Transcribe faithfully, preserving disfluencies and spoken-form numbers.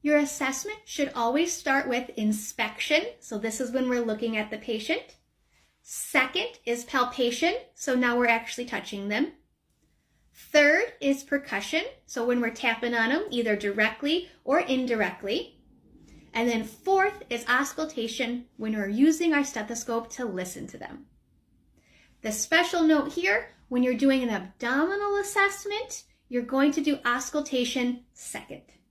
Your assessment should always start with inspection. So this is when we're looking at the patient. Second is palpation. So now we're actually touching them. Third is percussion. So when we're tapping on them, either directly or indirectly. And then fourth is auscultation, when we're using our stethoscope to listen to them. The special note here, when you're doing an abdominal assessment, you're going to do auscultation second.